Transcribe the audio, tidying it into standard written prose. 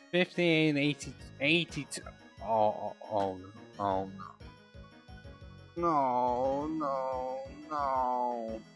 58 and 80, 82. Oh no. No, no, no.